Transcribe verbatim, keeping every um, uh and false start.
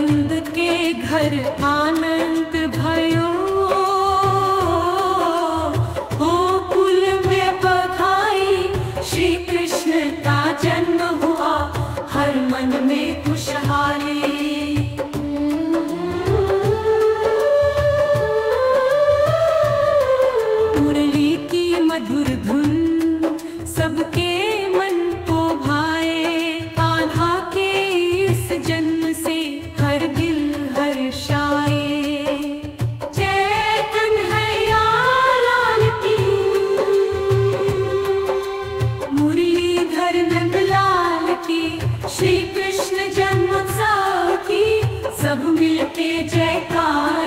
नंद के घर आनंद भयो, हो कुल में बधाई, श्री कृष्ण का जन्म हुआ, हर मन में खुशहाली। मुरली की मधुर धुन सबके मन को भाए, कान्हा के इस जन्म से हर दिल हर्षाए। जय कन्हैया लाल की, मुरलीधर नंद लाल की, श्री कृष्ण जन्मोत्सव की सब मिलके जयकार